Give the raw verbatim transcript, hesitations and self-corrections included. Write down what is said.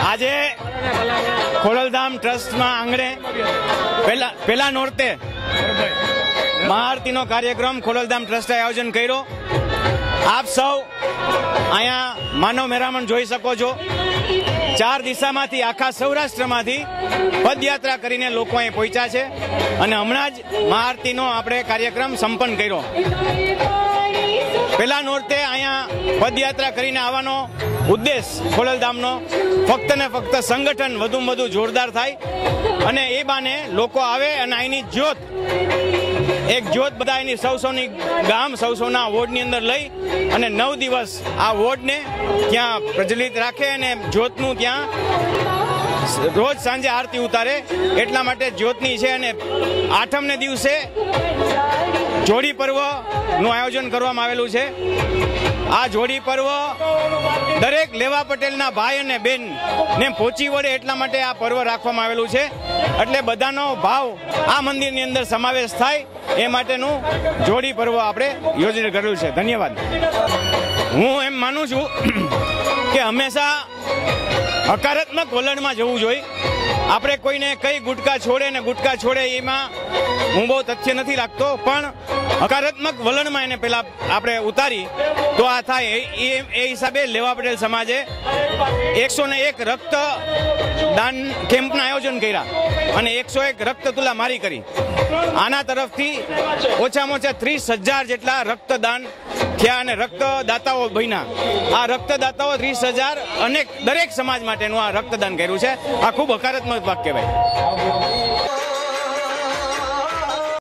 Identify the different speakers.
Speaker 1: આજે ખોડલધામ ટ્રસ્ટમાં આંગણે પેલા પેલા નોરતે મહાઆરતીનો કાર્યક્રમ ખોડલધામ ટ્રસ્ટે આયોજન કર્યો। આપ સૌ અહીંયા માનવ મેરામણ જોઈ શકો છો। ચાર દિશામાંથી આખા સૌરાષ્ટ્રમાંથી પદયાત્રા કરીને લોકો અહીં પહોંચ્યા છે અને હમણાં જ મહાઆરતીનો આપણે કાર્યક્રમ સંપન્ન કર્યો। પેલા નોરતે અહીંયા પદયાત્રા કરીને આવવાનો ઉદ્દેશ ખોડલધામનો ફક્ત ને ફક્ત સંગઠન વધુમાં વધુ જોરદાર થાય અને એ બાને લોકો આવે અને અહીંની જ્યોત એક જ્યોત બધા એની સૌ સૌની ગામ સૌ સૌના વોર્ડની અંદર લઈ અને નવ દિવસ આ વોર્ડને ત્યાં પ્રજ્વલિત રાખે અને જ્યોતનું ત્યાં રોજ સાંજે આરતી ઉતારે એટલા માટે જ્યોતની છે। અને આઠમને દિવસે જોડી પર્વનું આયોજન કરવામાં આવેલું છે। આ જોડી પર્વ દરેક લેવા પટેલના ભાઈ અને બેન ને પહોંચી વળે એટલા માટે આ પર્વ રાખવામાં આવેલું છે। એટલે બધાનો ભાવ આ મંદિરની અંદર સમાવેશ થાય એ માટેનું જોડી પર્વ આપણે યોજના કરેલું છે। ધન્યવાદ। હું એમ માનું છું કે હંમેશા હકારાત્મક વલણમાં જવું જોઈએ। આપણે કોઈને કઈ ગુટકા છોડે ને ગુટકા છોડે એમાં હું બહુ તથ્ય નથી રાખતો, પણ હકારાત્મક વલણમાં એને પેલા આપણે ઉતારી તો આ થાય એ હિસાબે લેવા પટેલ સમાજે એકસો ને એક રક્ત દાન કેમ્પના આયોજન કર્યા અને એકસો એક રક્ત તુલા મારી કરી। આના તરફથી ઓછામાં ઓછા ત્રીસ હજાર જેટલા રક્તદાન થયા અને રક્તદાતાઓ બન્યા। આ રક્તદાતાઓ ત્રીસ હજાર અનેક દરેક સમાજ માટેનું આ રક્તદાન કર્યું છે। આ ખૂબ હકારાત્મક વાક્ય કહેવાય।